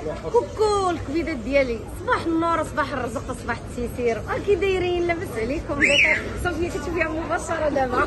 كوكو الكبيدات ديالي، صباح النور، صباح الرزق، صباح التيسير. كي دايرين؟ لاباس عليكم؟ صافيه كتشوفيها مباشره دابا.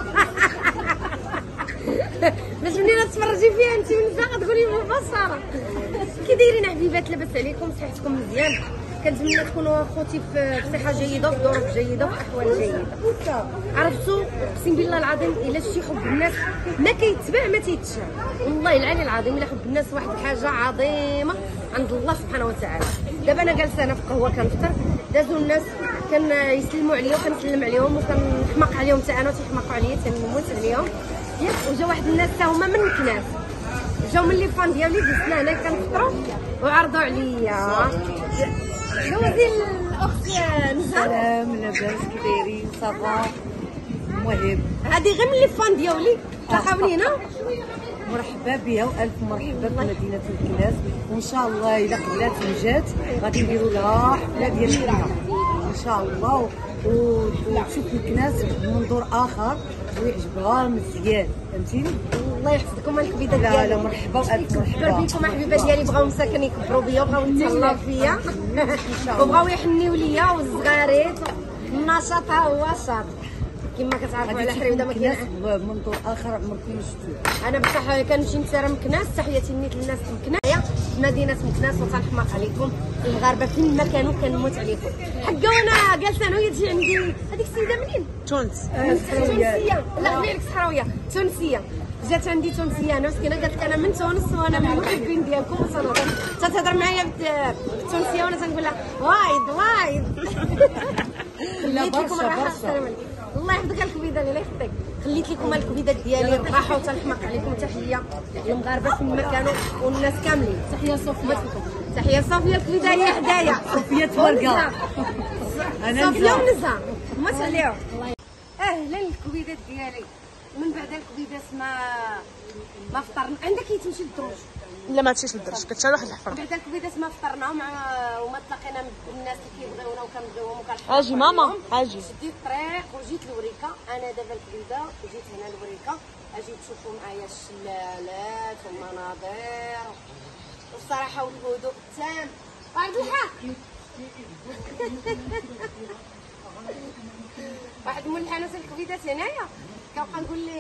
باش منين تفرجي فيها انت من ساعه تقولي مباشره. كي دايرين حبيبات؟ لاباس عليكم؟ صحتكم مزيان؟ كنتمنى تكونوا اخوتي في صحه جيده، في ظروف جيده، في احوال جيده. عرفتوا اقسم بالله العظيم الا شتي حب الناس ما كيتباع ما تيتشاف، والله العلي العظيم الا حب الناس واحد الحاجه عظيمه عند الله سبحانه وتعالى. دابا انا جالسه انا في قهوه كنفطر، دازوا الناس كيسلموا عليا وكنسلم عليهم وكنحماق عليهم حتى انا تيحماقوا عليا تنموت عليهم ياك. وجا واحد الناس حتى هما من كناس جاو من لي فان ديالي جلسنا هنا كنفطروا وعرضوا عليا. دوزي الاخت نزار. سلام لاباس كي دايرين؟ صافا المهم هادي غير من لي فان ديالي تلقاونينا. مرحبا بها والف مرحبا بمدينه الكناس، وان شاء الله الا قبلات وجات غادي نديروا لها حفله ديال الحنه ان شاء الله، وتشوف الكناس بمنظور اخر ويعجبها مزيان، فهمتيني؟ الله يحفظكم الكبيده ديالي. لا مرحبا والف مرحبا بكم حبيبه ديالي، بغاو مساكن يكبروا بيا وبغاو يتهلاو فيا وبغاو يحنيو ليا، والصغاريت النشاط ها هو شاط كما كتعرفوا على حريم. دابا كاين منظور اخر عمركم ما شفتوه. انا بصح كنمشي نتسرى مكناس، تحياتي نيت للناس مكناس مدينه مكناس، وتنحماق عليكم المغاربه فين ما كانوا كنموت عليكم. حقا وانا جالسه انا وهي تجي عندي هذيك السيده منين؟ تونس. تونسيه. لا غير صحراويه تونسيه، جات عندي تونسيه انا مسكينه قالت لك انا من تونس وانا من المحبين ديالكم وتنهضر تتهضر معايا بالتونسيه وانا تنقول لها وايد. لا برشا. الله يحفظك الكبيده الله يحفظك. خليت لكم الكبيدات ديالي الراحه وتنحماق عليكم. تحيه للمغاربه فين ما كانوا والناس كاملين. تحيه صوفيا. تحيه صوفيا الكبيده هي حدايا. صوفيا تورقه. انا صوفيا ونزهه ما عليهم. اهلا الكبيدات ديالي. من بعد الكبيدات ما فطرنا. عندك تمشي للدروج؟ لا ما تمشيش للدرج، كتشعل واحد الحفره. بعد الكبيدات ما فطرنا وما تلاقينا بالناس اللي كيبغيونا وكنبغيوهم وكنحبوهم. اجي ماما اجي. شديت الطريق وجيت لوريكا. انا دابا الكبيده جيت هنا لوريكا، اجي تشوفوا معايا الشلالات والمناظر والصراحه والهدوء التام. واحد الحق واحد من الحانوت الكبيدات هنايا كنبقى نقول ليه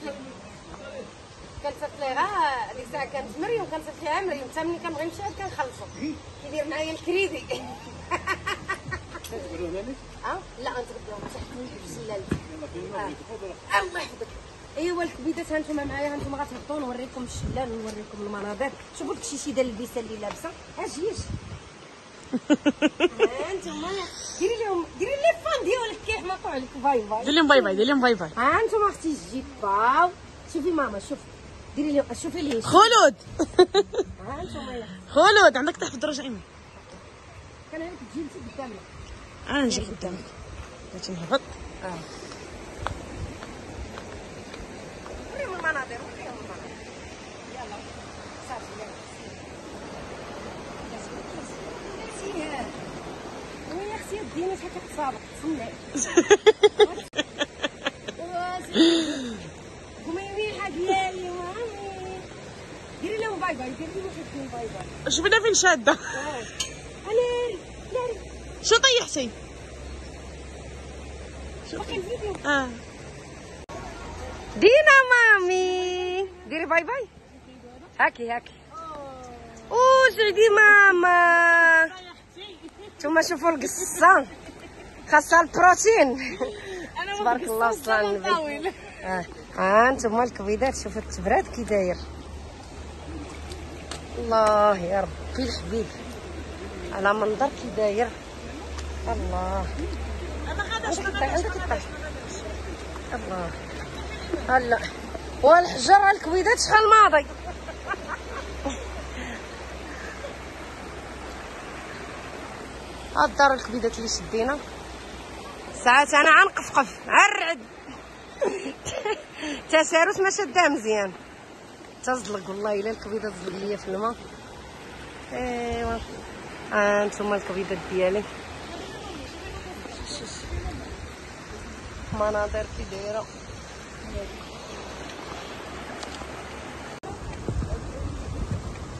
كنصيفط ليها ديك الساعه كانت مريم كنصيفط ليها مريم حتى ملي كنبغي نمشي كنخلصو كيدير معايا الكريدي. لا نتغداو تحت في الشلال. الله يحفظك. ايوا الكبيدات هانتوما معايا، هانتوما غتهبطوا نوريكم الشلال ونوريكم المناظر. شوفوا داكشي شي ديال اللبسه اللي لابسه اجيش. هانتوما ديري لي فان ديالك كيحماقوا عليك. باي باي. دير لهم باي باي. دير لهم باي باي. هانتوما اختي الجيبه. شوفي ماما شوفي ديري لي شوفي لي خلود. هانتوما خلود عندك تحت الدرجه ايمن. كان هانك تجي انت قدامنا. انا نجي قدامك. بغيتي نهبط. وريهم المناظر وريهم المناظر. يلا صافي يلا وين اختي دينا شحال كتسابق تسنى. قميميحه ديالي مامي ديري لهم باي باي. ديري لهم حيتين باي باي. شوفي انا فين شاده. الي شو طيحتي؟ باقي الفيديو. دينا مامي ديري باي باي. هاكي سعدي ماما. نتوما شوفوا القصه خاصها البروتين. تبارك الله وصلى على النبي. انتما الكبيدات شوفوا التبراد كي داير. الله يا ربي الحبيب على منظر كي داير. الله الله هلا والحجر الكبيدات شحال ماضي. هاد الدار الكبيدات اللي شدينا ساعات انا عنقفقف عرعد. تساروس ما شدها مزيان تزلق. والله الا الكبيده تزلق ليا في الماء. ايوا هانتوما الكبيدات ديالي مناظر كي دايره.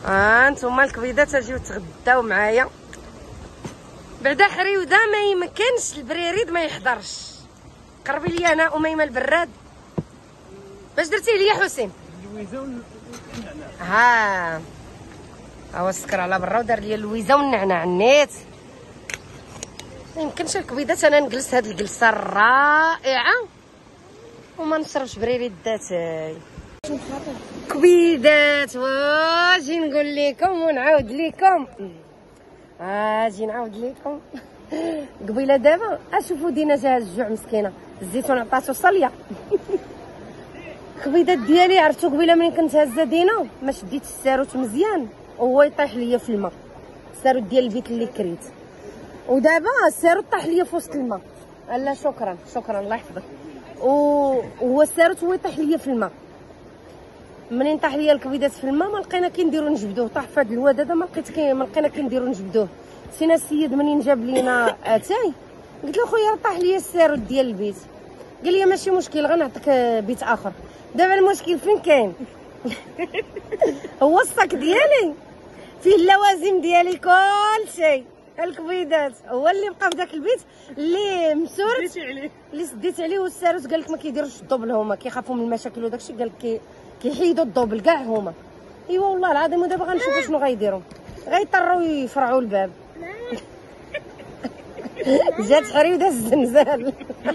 هانتوما الكبيدات اجيو تغداو معايا. بعدا حريوده ما يمكنش البريريد ما يحضرش. قربي لي انا اميمه البراد. باش درتي لي حسين؟ ها هو السكر على برا ودار لي اللويزه والنعناع النيت. ما يمكنش الكبيدات انا نجلس هاد الجلسه الرائعه وما نشربش بريريداتي. كبيدات واجي نقول لكم ونعاود لكم. اجي نعاود لكم. قبيله دابا اشوفوا دينا جاها الجوع مسكينه. الزيتون عطاتو صليه. كبيدات ديالي عرفتو قبيله ملي كنت هازه دينا ما شديت الساروت مزيان وهو يطيح ليا في الماء. الساروت ديال البيت اللي كريت ودابا الساروت طاح ليا في وسط الماء. لا شكرا الله يحفظك. وهو الساروت هو يطيح ليا في الماء. منين طاح ليا الكبيدات في الماء ما لقينا كنديرو نجبدوه. طاح في هاد الواد هذا ما لقينا كنديرو نجبدوه. سينا السيد منين جاب لينا اتاي قلت له خويا طاح ليا الساروت ديال البيت. قال لي ماشي مشكل غنعطيك بيت اخر. دابا المشكل فين كاين؟ هو الصاك ديالي فيه اللوازم ديالي كلشي. الكبيدات هو اللي بقى في داك البيت اللي مسورت اللي سديت عليه. والساروت قال لك ما كيديروش الدوبل هما كيخافوا من المشاكل وداكشي. قال لك كيحيدوا الدوبل كاع هما. ايوا والله العظيم. ودابا غنشوفوا شنو غيديروا. غيضطروا يفرعوا الباب. جات حريوده الزنزال.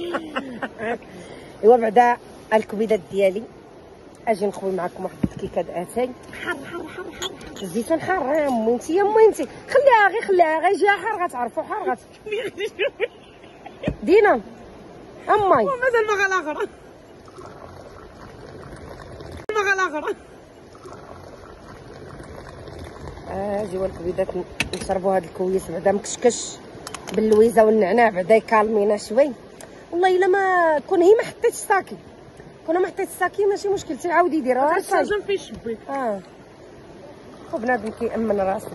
ايوا بعدا الكبيدات ديالي اجي نخوي معكم واحد الكيكه د اتاي. حر الزيتون حار يا امي انت خليها غير جا حار غتعرفوا حار دينا امي مازال باغا الاخر جيو الكبيدات نشربوا هاد الكويس بعدا مكشكش باللويزه والنعناع بعدا يكالمينا شوي. والله الا ما ما حطيتش ساكي. ما حطيت الساكي ماشي مشكل تعاودي ديرها الشاجر في الشبيك. خو بنادم كيأمن راسو.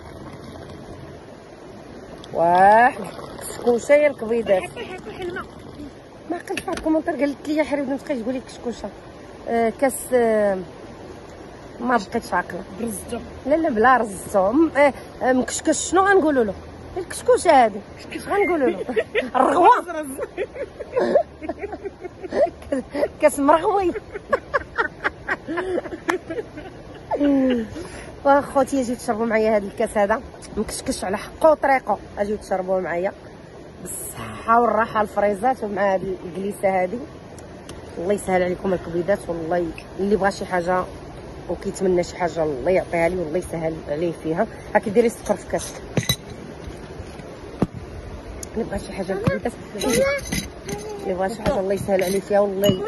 واحد كسكوشه يا الكبيدات. ما عقلتش واحد الكومونتير قالت لي حريوده ما تبقايش تقولي كسكوشه. كاس ما بقيتش عاقله. برزتو. لا بلا رزتو. مكشكش شنو غنقولوا له؟ الكسكوشه هذه غنقولوا له الرغوه. كاس مرغوي. واخوتي اجيو تشربوا معايا هذا الكاس هذا مكشكش على حقه وطريقه. اجيو تشربوه معايا بالصحه والراحه الفريزات ومع هذه الجليسه هذه. الله يسهل عليكم الكبيدات. والله اللي بغى شي حاجه وكيتمنى شي حاجه الله يعطيها لي والله يسهل عليه فيها. هاكي ديري السكر في كاسك. اللي بغى شي حاجه الكبيدات اللي بغى شي حاجه الله يسهل عليه فيها. والله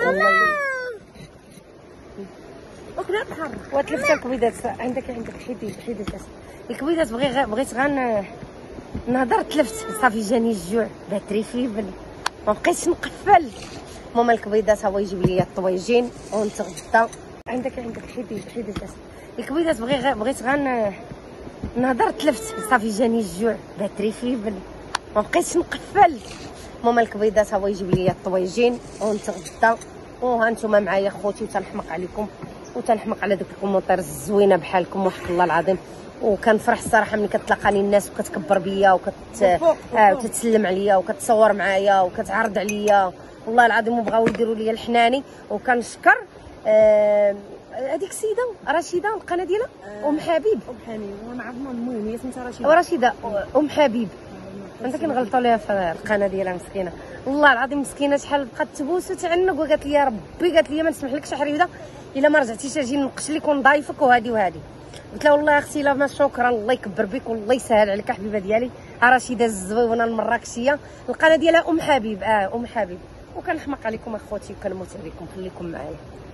وكلا بحر وتلفت الكبيدات. عندك حيدي الكاس. الكبيدات بغيت نهضر تلفت صافي جاني الجوع باتري فيبل ما بقيتش نقفل. ماما الكبيدات هو يجيب لي الطويجين ونتغدى. عندك حيدي الكاس. الكبيدات بغيت نهضر تلفت صافي جاني الجوع باتري فيبل ما بقيتش نقفل. ماما الكبيدات هو يجيب لي الطويجين ونتغدى. وهانتوما معايا خوتي وتنحمق عليكم وتنحمق على دوك الكومونتير الزوينه بحالكم وحق الله العظيم. وكنفرح الصراحه ملي كتلاقاني الناس وكتكبر بيا وتتسلم عليا وكتصور معايا وكتعرض عليا. والله العظيم وبغاو يديروا لي الحناني. وكنشكر هذيك السيده رشيده القناه ديالها ام حبيب. وانا عرفنا المهم هي سميتها رشيده ام حبيب. انت كنغلطوا ليها في القناه ديالها مسكينه. والله العظيم مسكينه شحال بقات تبوس وتعنق وقالت لي يا ربي قالت لي ما نسمحلكش حريوده الا ما رجعتيش اجي ننقش لك ونضايفك وهذه. قلت لها والله اختي لا ما شكرا الله يكبر بك والله يسهل عليك حبيبه ديالي. رشيده الزويونه المراكشيه القناه ديالها ام حبيب. ام حبيب. وكنحمق عليكم اخوتي وكنموت عليكم. خليكم معايا.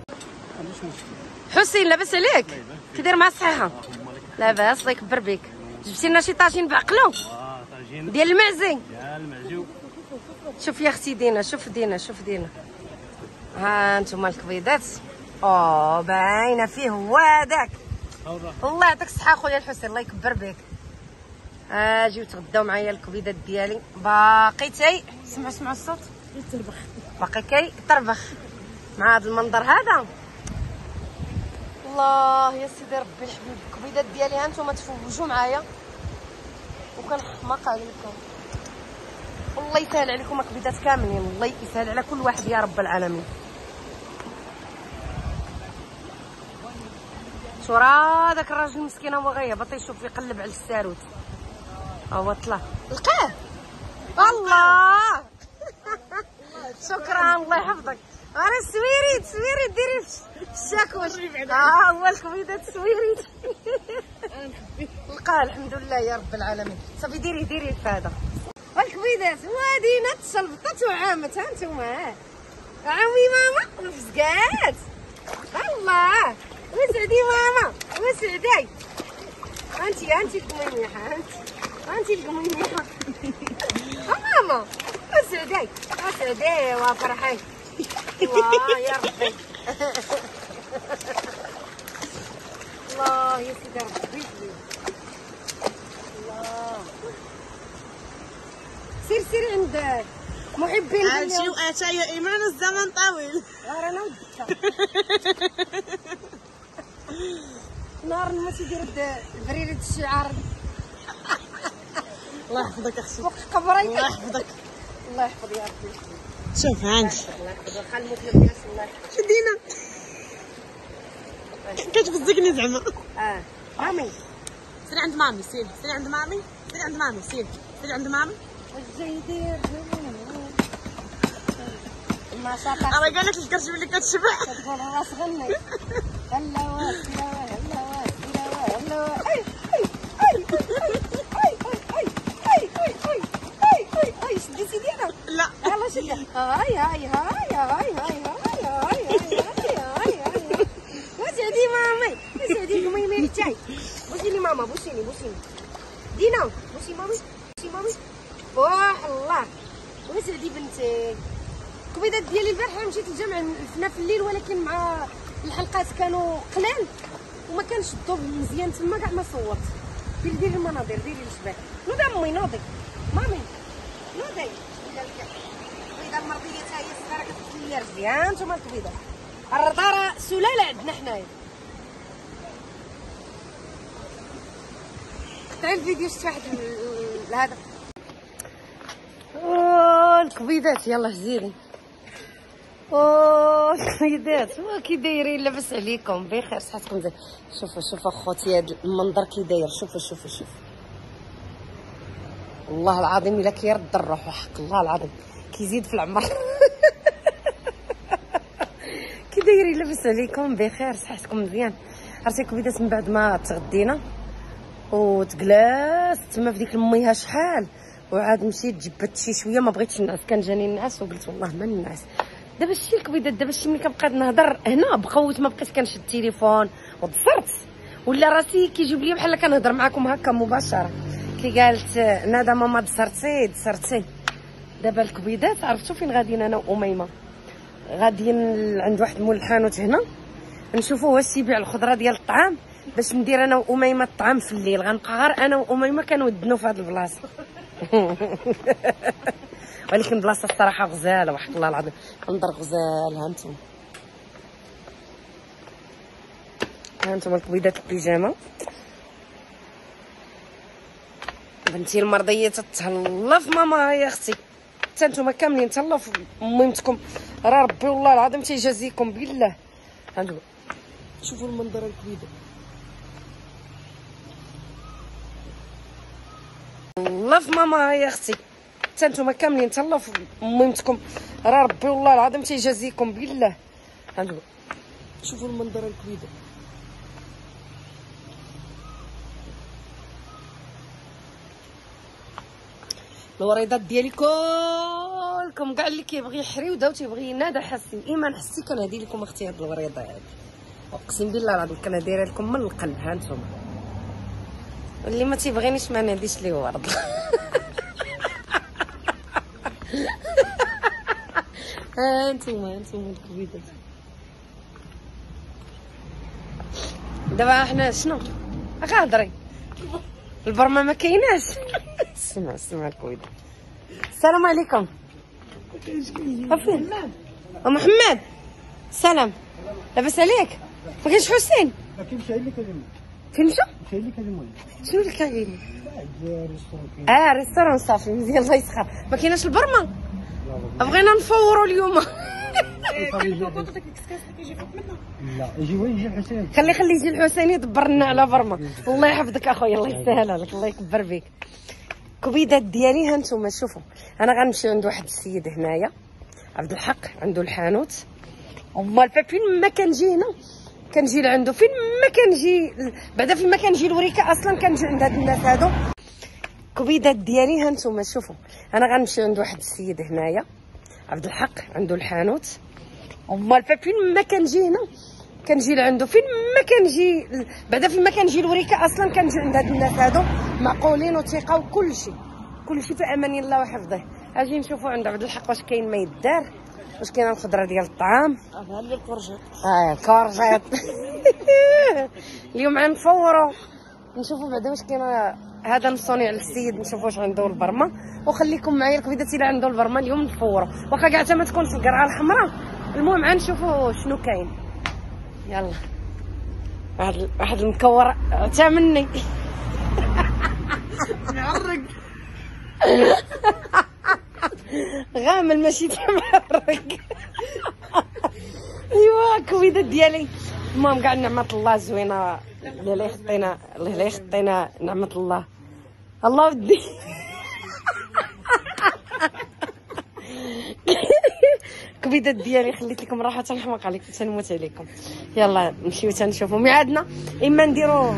حسين لاباس عليك؟ كي داير مع الصحه؟ لاباس الله يكبر بك. جبتي لنا شي طاجين بعقلو ديال المعزي. شوف يا اختي دينا شوف دينا ها انتم الكبيدات. باينه فيه هو هذاك. الله يعطيك الصحه خويا الحسين الله يكبر بك. جيو تغداو معايا الكبيدات ديالي. باقي سمعوا الصوت يتربخ. باقي كيطربخ مع هذا المنظر هذا. الله يا سيدي ربي الحبيب، الكبيدات ديالي ها نتوما تفوجوا معايا وكنحماق عليكم. الله يسهل عليكم الكبيدات كاملين، الله يسهل على كل واحد يا رب العالمين. شو راه داك الراجل مسكين هو غيهبط يشوف يقلب على الساروت، هو طلع لقاه. الله شكرا الله يحفظك. انا سويريت ديري في الشاكوش. هو الكبيدات سويريت لقاه الحمد لله يا رب العالمين. صافي ديري في هذا الكبيدات. وادينا تشلبطات وعامت ها نتوما. عمي ماما وفزقات. الله وسعدي ماما وسعدي. انتي القميميحه، انتي القميميحه. ماما وسعدي وفرحي. الله يا ربي. الله يا سيدي ربي. الله سير عند محبين عاجي واتى يا ايمان الزمن طويل. غير انا ودك نهار ما تيدير البريرة الشعار. الله يحفظك اختي. وقت قبري الله يحفظك. الله يحفظ يا ربي. شوف عندي الله يحفظ خلمك الناس. الله يحفظ. شدينا كتفزقني زعما. مامي سيري عند مامي، سيري عند مامي، سيري عند مامي. واش يدير ما شاء الله. راه قال لك الكرش اللي كتشبع. تقول راس غني. هلا شديتي ديالها؟ لا يلا شدها. هاي وسعدي مامي وسعدي قميمي تاعي. بوسيني ماما بوسيني دينا بوسي مامي. واه الله وسعدي بنتي. الكبيدات ديالي البارحه مشيت للجامع فينا في الليل، ولكن مع الحلقات كانوا قلال وما كانش الضوء مزيان تما كاع ما صوت. ديري المناظر، ديري الشباب. نوضي امي نوضي مامي نوضي. الكبيده المرضيه حتى هي صغيره كتدخل ليا رجلي. ها نتوما الكبيده الرضاره سلاله عندنا حنايا. قطعي الفيديو شفت واحد هذا. الكبيدات يلا زيري. الكبيدات كي دايرين؟ لاباس عليكم بخير صحتكم زين. شوفوا اخوتي هذا المنظر كي داير. شوفوا والله العظيم الا كيرد الروح وحق الله العظيم كيزيد في العمر. كي دايرين؟ لاباس عليكم بخير صحتكم مزيان. عرفتي الكبيدات من بعد ما تغدينا وتجلس تما في ديك الميها شحال، وعاد مشيت جبت شي شويه ما بغيتش نعس، كان جاني النعاس وقلت والله ما نعس. دابا شتي الكبيدات، دابا شتي ملي كنبقى نهضر هنا بقوت ما بقيت كنشد التليفون وتصرت ولا راسي كيجيب لي بحال كنهضر معكم هكا مباشره. كي قالت نادا ماما دسرتي. دابا الكبيدات عرفتوا فين غاديين انا واميمه؟ غاديين عند واحد مول الحانوت هنا نشوفوا واش تيبيع الخضره ديال الطعام باش ندير انا واميمه الطعام في الليل. غنبقى غير انا واميمه كنودنوا في هذه البلاصه. ولكن بلاصه الصراحه غزاله وحق الله العظيم. منظر غزال. ها انتم الكبيدات البيجامه. بنتي المرضيه تتهلا في ماما يا اختي. حتى نتوما كاملين تهلاو في ميمتكم. راه ربي والله العظيم تيجازيكم بالله. هانتوما شوفوا المنظر الكبيده. الله في ماما يا اختي. حتى نتوما كاملين تهلاو في ميمتكم. راه ربي والله العظيم تيجازيكم بالله. هانتوما شوفوا المنظر الكبيده. الوريضات ديالي كلكم كاع اللي كيبغي يحري ودا وتيبغي ينادى حسين ايمان حسي كنهدي لكم اختي هاد الوريضه هادي. اقسم بالله العظيم كنديرها لكم من القلب. ها نتوما واللي ما تيبغينيش ما نهديش ليه ورد. ها نتوما الكبيدات. دابا حنا شنو غادري البرمه ما كايناش. اسمع الكبيدات. السلام عليكم. محمد السلام لاباس عليك؟ ما كاينش حسين؟ لكن مشى اللي كلمه. فين مشى؟ مشى اللي كلمه. شنو اللي كاين؟ ريستورون. ريستورون صافي مزيان الله يسخر. ما كايناش البرمه؟ بغينا نفوروا اليوم. لا يجي الحسين. خلي يجي الحسين يدبر لنا على برمه. الله يحفظك اخويا الله يسهلها لك الله يكبر بك. كبيدات ديالي ها نتوما شوفوا انا غنمشي عند واحد السيد هنايا عبد الحق عنده الحانوت. امال فين ما كنجي هنا كنجي لعندو فين ما كنجي بعدا فين ما كنجي الوريكه اصلا كنجي عند هاد الناس هادو. كبيدات ديالي ها نتوما شوفوا انا غنمشي عند واحد السيد هنايا عبد الحق عنده الحانوت. امال فين ما كنجي هنا كنجي لعندو فين ما كنجي بعدا فين ما كنجي الوريكه اصلا كنجي عند هاد الناس هادو معقولين وثقه وكلشي كلشي في امان الله وحفظه. اجي نشوفوا عند عبد الحق واش كاين ما يدار واش كاينه الخضره ديال الطعام. هذا اللي الكرجات. الكرجات. اليوم غنفوروا نشوفوا بعدا واش كاينه. هذا الصنيع للسيد نشوفوا واش عنده البرمه وخليكم معايا الكبيدات الا عنده البرمه اليوم نفوروا واخا كاع حتى ما تكونش القرعه الحمراء. المهم غنشوفوا شنو كاين. يلا واحد المكور تا مني. معرق. غامل ماشي معرق. ايوا كبيدات ديالي. المهم كاع نعمه الله زوينه اللي يخطينا نعمه الله. الله ودي. كبيدات ديالي خليت لكم راحه تنحماق عليكم تنموت عليكم. يلا نمشيو تنشوفوا ميعادنا اما نديرو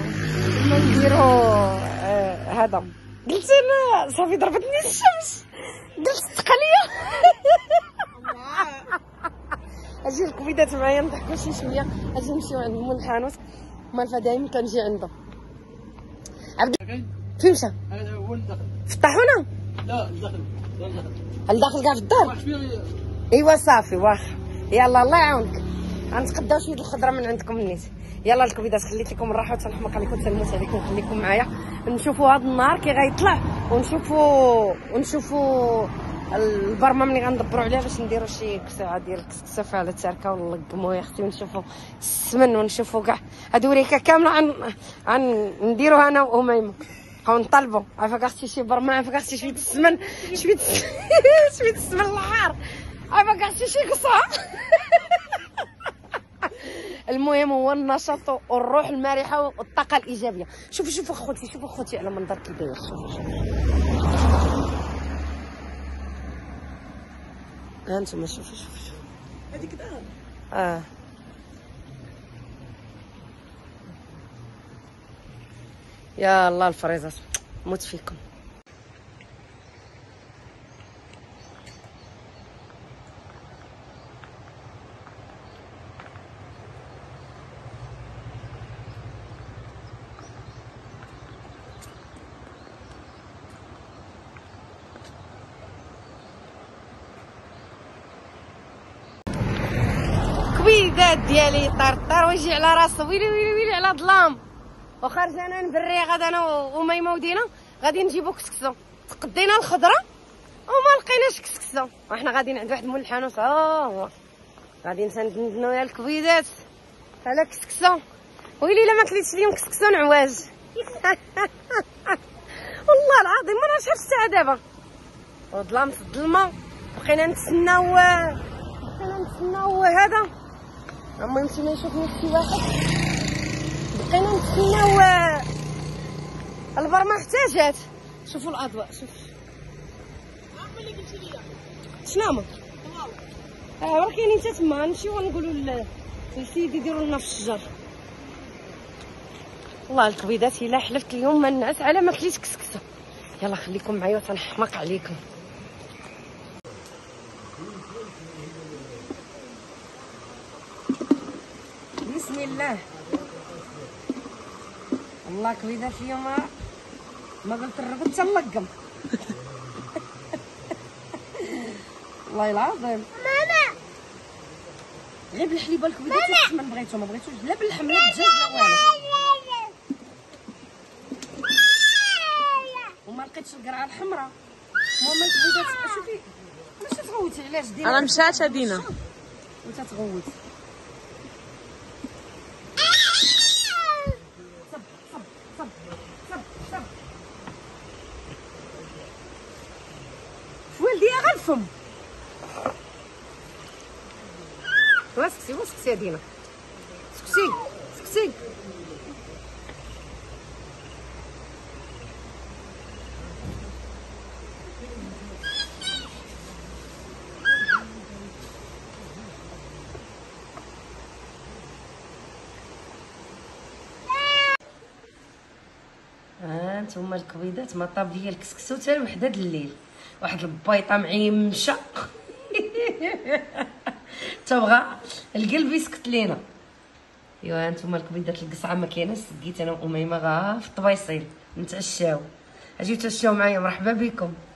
هذا. قلت انا صافي ضربتني الشمس قلت التقليه. اجي الكبيدات معايا نضحكوا شي شويه. اجي نمشيو عند مول الحانوت مالفا دايما كنجي عنده. عبد فين مشى؟ هذا هو الدخل. في الطاحونه؟ لا الدخل. الداخل كاع في الدار. ايوا صافي واخا. يلا الله يعاونك غنتقداو شويه الخضره من عندكم النيت. يلا الكبيدات خليت لكم الراحه وتنحماق عليكم تنموت عليكم. خليكم معايا نشوفوا هذا النهار كي غيطلع ونشوفوا البرمه ملي غندبروا عليها باش نديروا شي كساعه ديال الكسكسه على التركه ونلقموا يا اختي ونشوفوا السمن ونشوفوا كاع هاد وريكه كامله نديروها انا واميمه نبقاو نطلبوا. عافاك اختي شي برمه عافاك اختي شويه السمن شويه السمن الحار عافاك اختي شي قصه. المهم هو النشاط والروح المرحه والطاقه الايجابيه. شوفوا اخوتي على منظر كي داير. شوفوا ها انتم شوفوا هذيك دار. يا الله الفريزات موت فيكم. كبيدات ديالي طرطر ويجي على راسو ويلي على ظلام. وخارجه انا نبري غدا انا وميمه ودينا غادي نجيبو كسكسو. تقدينا الخضره وما لقيناش كسكسو وحنا غاديين عند واحد مول الحانوت. هو غادي ندنو يا الكبيدات على كسكسو. ويلي الا ما كليتش اليوم كسكسو نعواج. والله العظيم ما نعرفش حتى الساعه دابا وظلام في الظلمه. بقينا نتسناو هذا. المهم مشينا نشوفو شي واحد بقينا نتسناو البرمه حتى جات. شوفوا الاضواء شوف اللي قلتي لي شنو هما. راه كاينين حتى تما نمشيو ونقولوا للسيد يديروا لنا في الشجر. والله الكبيدات الا حلفت اليوم ما نعس على ما كليت كسكسه. يلا خليكم معايا وتنحماق عليكم. بسم الله. والله كبيدات اليوم ما قلت الرقد تنلقم. والله العظيم ماما غير بالحليبه الكبيدات ما بغيتوش لا باللحم لا بالدجاج لا والو. وما لقيتش القرعه الحمراء. ماما الكبيدات شوفي ماشي تغوتي علاش ديري. انا مشات دينا وانت تغوت. الفم. واسكتي واسكتي يا دينا، سكتي سكتي. هانتوما الكبيضات مطاب ديال الكسكسو حتى الوحده د الليل، واحد البيطه معيمشه تبغى القلب يسكت لينا. ايوا هانتوما الكبيضات القصعه ما كايناش، سقيت انا واميمه غا في الطبيصيل نتعشاو. اجيو تعشاو معايا، مرحبا بكم.